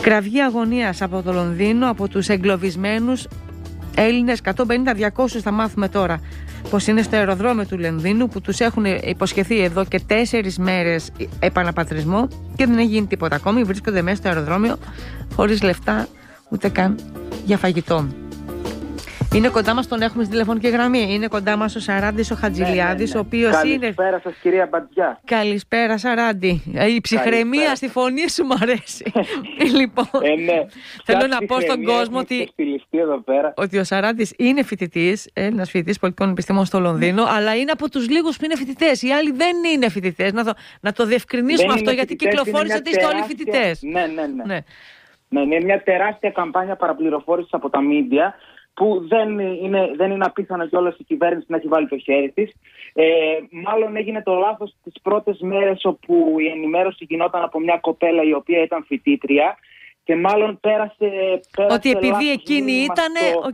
Κραυγή αγωνίας από το Λονδίνο, από τους εγκλωβισμένους Έλληνες, 150-200 θα μάθουμε τώρα πως είναι στο αεροδρόμιο του Λονδίνου, που τους έχουν υποσχεθεί εδώ και 4 μέρες επαναπατρισμό και δεν έχει γίνει τίποτα ακόμη. Βρίσκονται μέσα στο αεροδρόμιο χωρίς λεφτά ούτε καν για φαγητό. Είναι κοντά μας, τον έχουμε στη τηλεφωνική γραμμή. Είναι κοντά μας ο Σαράντης ο Χατζηλιάδης, ο οποίος είναι... Καλησπέρα σας, κυρία Μπαντζιά. Καλησπέρα, Σαράντη. Η ψυχραιμία στη φωνή σου μου αρέσει. Λοιπόν, θέλω να πω στον κόσμο ότι ο Σαράντης είναι φοιτητής, Έλληνας φοιτητής πολιτικών επιστημών στο Λονδίνο, αλλά είναι από τους λίγους που είναι φοιτητές. Οι άλλοι δεν είναι φοιτητές. Να το διευκρινίσουμε αυτό, γιατί κυκλοφόρησε ότι είστε όλοι φοιτητές. Ναι, είναι μια τεράστια καμπάνια παραπληροφόρησης από τα μίντια, που δεν είναι απίθανο κιόλας η κυβέρνηση να έχει βάλει το χέρι της. Μάλλον έγινε το λάθος τις πρώτες μέρες, όπου η ενημέρωση γινόταν από μια κοπέλα η οποία ήταν φοιτήτρια, και μάλλον πέρασε ότι επειδή εκείνη ήταν.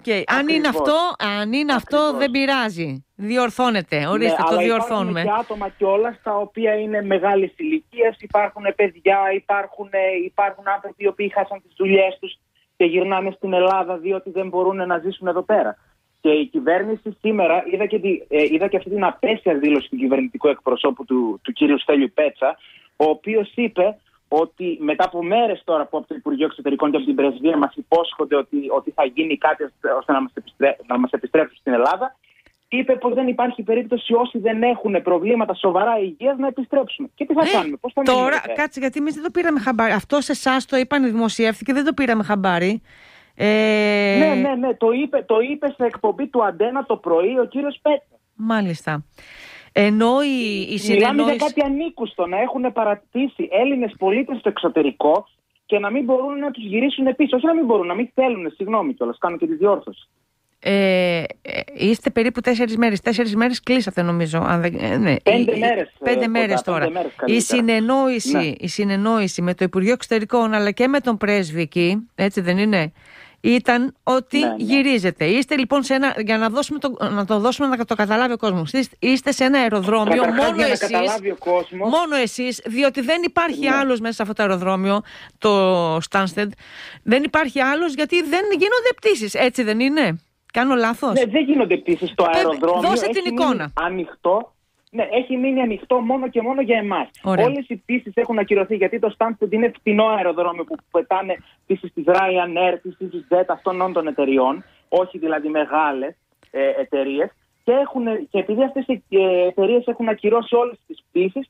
Αν είναι αυτό, δεν πειράζει. Διορθώνεται. Ορίστε, το διορθώνουμε. Υπάρχουν και άτομα κιόλας τα οποία είναι μεγάλης ηλικίας. Υπάρχουν παιδιά, υπάρχουν άνθρωποι οι οποίοι χάσαν τις δουλειές τους και γυρνάνε στην Ελλάδα διότι δεν μπορούν να ζήσουν εδώ πέρα. Και η κυβέρνηση σήμερα, είδα και αυτή την απέσια δήλωση του κυβερνητικού εκπροσώπου του κύριου Στέλιου Πέτσα, ο οποίος είπε ότι μετά από μέρες τώρα που από το Υπουργείο Εξωτερικών και από την Πρεσβεία μας υπόσχονται ότι θα γίνει κάτι ώστε να μας επιστρέψουν στην Ελλάδα, είπε πως δεν υπάρχει περίπτωση όσοι δεν έχουν προβλήματα σοβαρά υγείας να επιστρέψουμε. Και τι θα κάνουμε, πώς θα μείνουμε? Τώρα, κάτσε, γιατί εμείς δεν το πήραμε χαμπάρι. Αυτό σε εσάς το είπαν, δημοσιεύθηκε, δεν το πήραμε χαμπάρι. Ναι, το είπε σε εκπομπή του Αντένα το πρωί ο κύριος Πέτσα. Μάλιστα. Ενώ η συνεννόηση... Μιλάμε για κάτι ανήκουστο, να έχουν παρατήσει Έλληνες πολίτες στο εξωτερικό και να μην μπορούν να τους γυρίσουν πίσω. Όχι να μην μπορούν, να μην θέλουν, συγγνώμη κιόλας, κάνω και τη διόρθωση. Είστε περίπου 4 μέρες. 4 μέρες κλείσατε, νομίζω. 5 μέρες τώρα. Η συνεννόηση με το Υπουργείο Εξωτερικών αλλά και με τον πρέσβη εκεί, έτσι δεν είναι, ήταν ότι γυρίζετε. Είστε λοιπόν για να το δώσουμε να το καταλάβει ο κόσμος. Είστε σε ένα αεροδρόμιο μόνο εσείς, διότι δεν υπάρχει άλλος μέσα σε αυτό το αεροδρόμιο, το Stansted. Δεν υπάρχει άλλος, γιατί δεν γίνονται πτήσεις. Έτσι δεν είναι? Κάνω λάθος? Ναι, δεν γίνονται πτήσεις στο αεροδρόμιο. Δώσε την εικόνα. Ανοιχτό. Ναι, έχει μείνει ανοιχτό μόνο και μόνο για εμάς. Όλες οι πτήσεις έχουν ακυρωθεί, γιατί το Stansted είναι φτηνό αεροδρόμιο που πετάνε πτήσεις της Ryanair, της EasyJet, αυτών των εταιριών, όχι δηλαδή μεγάλες εταιρείες. Και επειδή αυτές οι εταιρείες έχουν ακυρώσει όλες τις πτήσεις,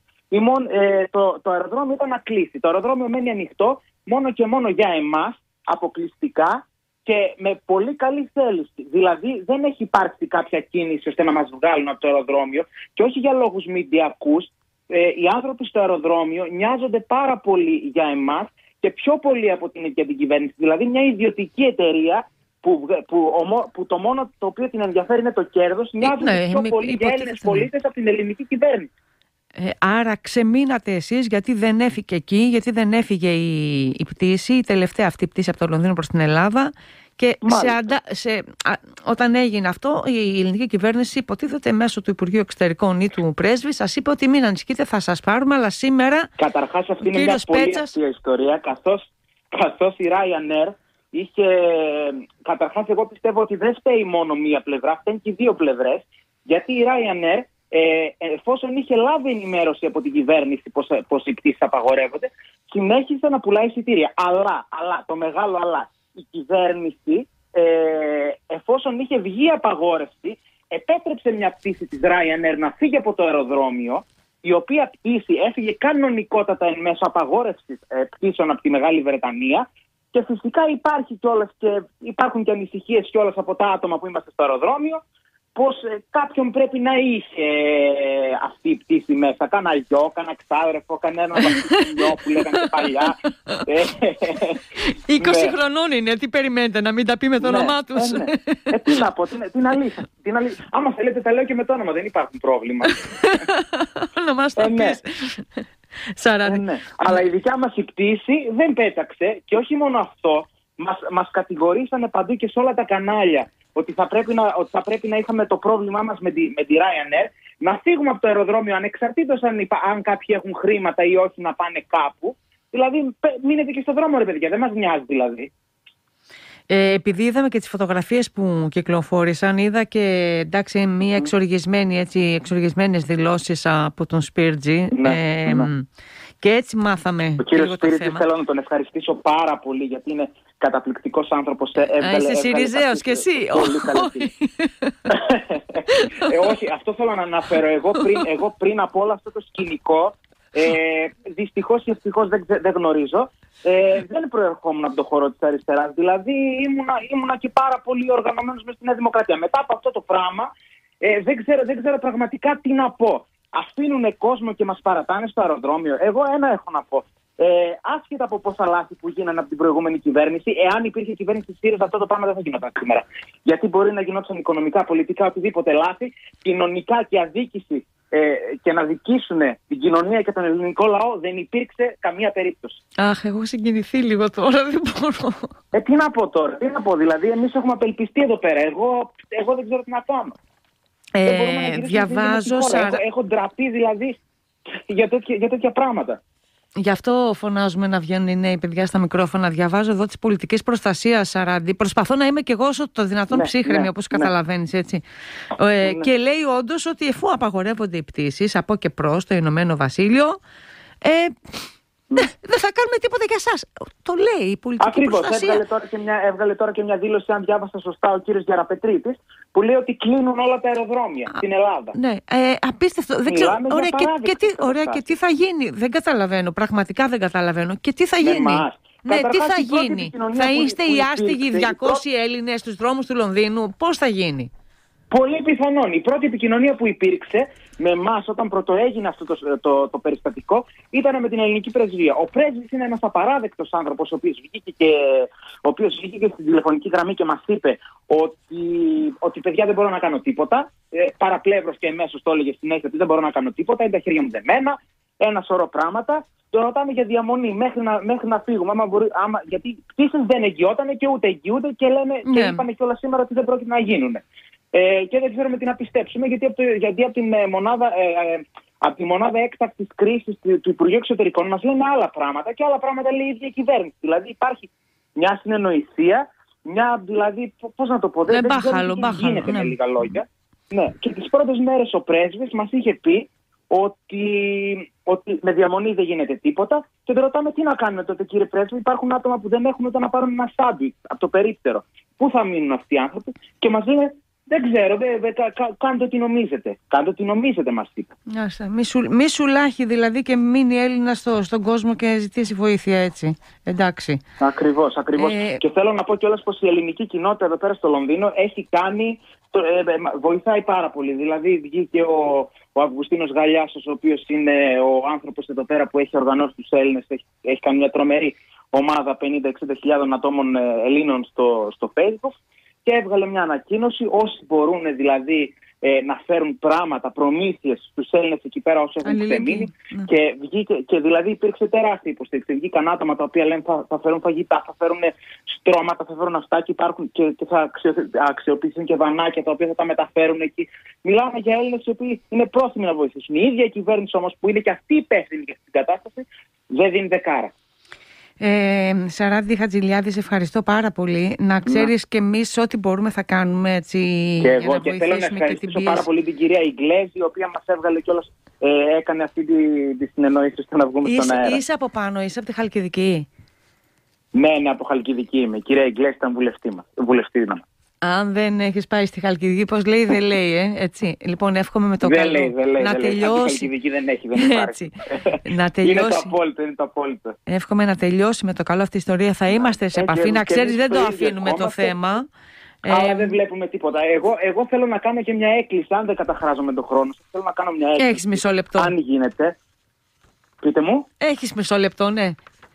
το αεροδρόμιο ήταν να κλείσει. Το αεροδρόμιο μένει ανοιχτό μόνο και μόνο για εμάς, αποκλειστικά, και με πολύ καλή θέληση. Δηλαδή δεν έχει υπάρξει κάποια κίνηση ώστε να μας βγάλουν από το αεροδρόμιο, και όχι για λόγους μηντιακούς. Οι άνθρωποι στο αεροδρόμιο νοιάζονται πάρα πολύ για εμάς και πιο πολύ από την κυβέρνηση. Δηλαδή μια ιδιωτική εταιρεία που το μόνο το οποίο την ενδιαφέρει είναι το κέρδος, νοιάζονται πιο πολύ για Έλληνες πολίτες από την ελληνική κυβέρνηση. Άρα ξεμείνατε εσείς, γιατί δεν έφυγε εκεί, γιατί δεν έφυγε η πτήση, η τελευταία αυτή πτήση από το Λονδίνο προς την Ελλάδα. Και όταν έγινε αυτό, η ελληνική κυβέρνηση, υποτίθεται μέσω του Υπουργείου Εξωτερικών ή του πρέσβη, σας είπε ότι μην ανησυχείτε, θα σας πάρουμε, αλλά σήμερα... Καταρχάς αυτή είναι μια πολύ αστεία ιστορία, καθώς η Ryanair είχε... Καταρχάς εγώ πιστεύω ότι δεν φταίει μόνο μία πλευρά, φταίνουν και δύο πλευρές, γιατί η Ryanair, εφόσον είχε λάβει ενημέρωση από την κυβέρνηση πως οι πτήσεις απαγορεύονται, συνέχισε να πουλάει εισιτήρια. Αλλά, το μεγάλο αλλά, η κυβέρνηση, εφόσον είχε βγει απαγόρευση, επέτρεψε μια πτήση της Ryanair να φύγει από το αεροδρόμιο, η οποία πτήση έφυγε κανονικότατα εν μέσω απαγόρευσης πτήσεων από τη Μεγάλη Βρετανία, και φυσικά υπάρχουν και ανησυχίες κιόλας από τα άτομα που είμαστε στο αεροδρόμιο, πως κάποιον πρέπει να είχε αυτή η πτήση μέσα. Κάνα γιο, κάνα ξάδερφο, κανένα βασιλιό που λέγανε και παλιά. 20 χρονών είναι, τι περιμένετε, να μην τα πει με το όνομά τους? Τι να πω, την αλήθεια. Άμα θέλετε τα λέω και με το όνομα, δεν υπάρχουν πρόβλημα. Να μας τα πεις. Αλλά η δικιά μας η πτήση δεν πέταξε, και όχι μόνο αυτό, μας κατηγορήσανε παντού και σε όλα τα κανάλια ότι θα πρέπει να είχαμε το πρόβλημά μας με τη Ryanair, να φύγουμε από το αεροδρόμιο ανεξαρτήτως αν κάποιοι έχουν χρήματα ή όχι να πάνε κάπου, Δηλαδή, μείνετε και στον δρόμο, ρε παιδιά, δεν μας νοιάζει δηλαδή. Επειδή είδαμε και τις φωτογραφίες που κυκλοφόρησαν, είδα και εντάξει μία εξοργισμένες δηλώσεις από τον Σπίρτζη. Και έτσι μάθαμε. Ο κύριος Σπίρτζη, θέλω να τον ευχαριστήσω πάρα πολύ, γιατί είναι καταπληκτικός άνθρωπος. Είσαι Συριζέος κι εσύ. Όχι, αυτό θέλω να αναφέρω. Εγώ πριν από όλο αυτό το σκηνικό, δυστυχώς ή ευτυχώς δεν γνωρίζω, δεν προερχόμουν από το χώρο της αριστεράς. Δηλαδή ήμουνα και πάρα πολύ οργανωμένος μες στη Νέα Δημοκρατία. Μετά από αυτό το πράγμα δεν ξέρω πραγματικά τι να πω. Αφήνουν κόσμο και μας παρατάνε στο αεροδρόμιο. Εγώ ένα έχω να πω. Άσχετα από πόσα λάθη που γίνανε από την προηγούμενη κυβέρνηση, εάν υπήρχε κυβέρνηση της ΣΥΡΙΖΑ, αυτό το πράγμα δεν θα γινόταν σήμερα. Γιατί μπορεί να γινόταν οικονομικά, πολιτικά, οτιδήποτε λάθη, κοινωνικά και αδίκηση και να δικήσουν την κοινωνία και τον ελληνικό λαό, δεν υπήρξε καμία περίπτωση. Αχ, έχω συγκινηθεί λίγο τώρα, δεν μπορώ. Τι να πω τώρα, τι να πω, δηλαδή, εμείς έχουμε απελπιστεί εδώ πέρα. Εγώ δεν ξέρω τι να κάνω. Διαβάζω. Έχω ντραπεί δηλαδή για τέτοια πράγματα. Γι' αυτό φωνάζουμε να βγαίνουν οι νέοι παιδιά στα μικρόφωνα. Διαβάζω εδώ της πολιτικής προστασίας, Σαράντη. Προσπαθώ να είμαι κι εγώ όσο το δυνατόν ψύχρεμη, όπως καταλαβαίνεις, έτσι. Και λέει όντως ότι εφού απαγορεύονται οι πτήσεις από και προς το Ηνωμένο Βασίλειο, δεν θα κάνουμε τίποτα για εσάς. Το λέει η πολιτική προστασία. Έβγαλε τώρα και μια δήλωση, αν διάβασα σωστά, ο κύριος Γεραπετρίτης, που λέει ότι κλείνουν όλα τα αεροδρόμια στην Ελλάδα. Ναι, απίστευτο. Δεν ξέρω. Ωραία, και τι θα γίνει. Δεν καταλαβαίνω. Πραγματικά δεν καταλαβαίνω. Και τι θα γίνει. Ναι, τι θα γίνει. Θα είστε οι άστιγοι 200 Έλληνες στους δρόμους του Λονδίνου. Πώς θα γίνει. Πολύ πιθανόν. Η πρώτη επικοινωνία που υπήρξε με εμάς όταν πρωτοέγινε αυτό το περιστατικό ήταν με την ελληνική πρεσβεία. Ο πρέσβης είναι ένας απαράδεκτος άνθρωπος, ο οποίος βγήκε και στην τηλεφωνική γραμμή και μας είπε ότι παιδιά δεν μπορώ να κάνω τίποτα. Παραπλεύρος και εμέσως το έλεγε συνέχεια ότι δεν μπορώ να κάνω τίποτα, είναι τα χέρια μου δεμένα, ένα σωρό πράγματα. Το ρωτάμε για διαμονή μέχρι να φύγουμε. Γιατί πτήσεις δεν εγγυότανε και ούτε εγγυούνται και είπαμε κιόλας σήμερα ότι δεν πρόκειται να γίνουν. Και δεν ξέρουμε τι να πιστέψουμε, γιατί από τη μονάδα έκτακτης κρίσης του Υπουργείου Εξωτερικών μας λένε άλλα πράγματα και άλλα πράγματα λέει η ίδια η κυβέρνηση. Δηλαδή υπάρχει μια συνεννοησία, δηλαδή, πώς να το πω, δεν ξέρω τι γίνεται με λίγα λόγια. Ναι. Και τις πρώτες μέρες ο πρέσβης μας είχε πει ότι με διαμονή δεν γίνεται τίποτα και δεν ρωτάμε τι να κάνουμε τότε, κύριε πρέσβη. Υπάρχουν άτομα που δεν έχουν ούτε να πάρουν ένα σάντουιτς από το περίπτερο. Πού θα μείνουν αυτοί οι άνθρωποι? Και μας λένε δεν ξέρω, κάντε ό,τι νομίζετε. Κάντε ό,τι νομίζετε, μας είπε. Μη σουλάχει δηλαδή και μείνει Έλληνα στον κόσμο και ζητήσει βοήθεια, έτσι. Εντάξει. Ακριβώς. Και θέλω να πω κιόλας πως η ελληνική κοινότητα εδώ πέρα στο Λονδίνο έχει κάνει. Βοηθάει πάρα πολύ. Δηλαδή βγήκε ο Αυγουστίνος Γαλιάσος, ο οποίος είναι ο άνθρωπος εδώ πέρα που έχει οργανώσει τους Έλληνες. Έχει κάνει μια τρομερή ομάδα 50-60 χιλιάδων ατόμων Ελλήνων στο Facebook. Και έβγαλε μια ανακοίνωση, όσοι μπορούν δηλαδή να φέρουν πράγματα, προμήθειες στους Έλληνες εκεί πέρα όσοι έχουν ξεμείνει. Και δηλαδή υπήρξε τεράστια υποστήριξη. Βγήκαν άτομα τα οποία λένε θα φέρουν φαγητά, θα φέρουν στρώματα, θα φέρουν αυτά και υπάρχουν και θα αξιοποιήσουν και βανάκια τα οποία θα τα μεταφέρουν εκεί. Μιλάμε για Έλληνες οι οποίοι είναι πρόθυμοι να βοηθήσουν. Η ίδια η κυβέρνηση όμως που είναι και αυτή υπεύθυνη για την κατάσταση δεν δίνει δεκάρα. Σαράντη Χατζηλιάδη, σε ευχαριστώ πάρα πολύ. Να ξέρεις και εμείς ό,τι μπορούμε θα κάνουμε, έτσι. Και εγώ και θέλω να ευχαριστήσω πάρα πολύ την κυρία Ιγκλέζη, η οποία μας έβγαλε κιόλας, έκανε αυτή τη συνεννόηση ώστε να βγούμε στον αέρα. Είσαι από πάνω, είσαι από τη Χαλκιδική? Ναι, από Χαλκιδική είμαι. Η κυρία Ιγκλέζη ήταν βουλευτή μας. Αν δεν έχεις πάει στη Χαλκιδική, πώς λέει, δεν λέει, έτσι. Λοιπόν, εύχομαι με το καλό να τελειώσει. Στη Χαλκιδική δεν υπάρχει. Να τελειώσει. Είναι το απόλυτο. Εύχομαι να τελειώσει με το καλό αυτή η ιστορία. Θα είμαστε σε επαφή. Να ξέρεις, δεν το αφήνουμε το θέμα. Αλλά δεν βλέπουμε τίποτα. Εγώ θέλω να κάνω και μια έκκληση, αν δεν καταχράζομαι τον χρόνο. Θέλω να κάνω μια έκκληση. Έχεις μισό λεπτό. Αν γίνεται. Πείτε μου. Έχεις μισό λεπτό, ναι.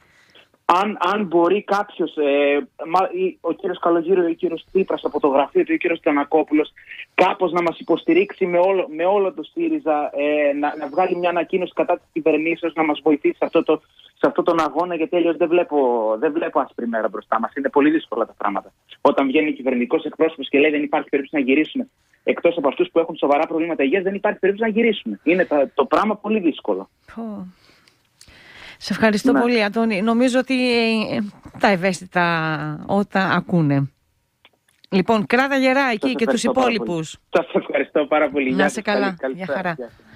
Αν μπορεί κάποιος, ο κύριος Καλογύρου ή ο κύριος Τσίπρας από το γραφείο του ή ο κύριος Τανακόπουλος, κάπως να μας υποστηρίξει με όλο το ΣΥΡΙΖΑ, να βγάλει μια ανακοίνωση κατά της κυβερνήσεως, να μας βοηθήσει σε αυτόν τον αγώνα, γιατί αλλιώς δεν βλέπω άσπρη μέρα μπροστά μας. Είναι πολύ δύσκολα τα πράγματα. Όταν βγαίνει κυβερνητικός εκπρόσωπος και λέει δεν υπάρχει περίπτωση να γυρίσουμε, εκτός από αυτούς που έχουν σοβαρά προβλήματα υγείας, δεν υπάρχει περίπτωση να γυρίσουμε. Είναι το πράγμα πολύ δύσκολο. Σε ευχαριστώ πολύ, Αντώνη. Νομίζω ότι τα ευαίσθητα όταν ακούνε. Λοιπόν, κράτα γερά εκεί και τους υπόλοιπους. Σας ευχαριστώ πάρα πολύ. Να είσαι καλά. Γεια χαρά.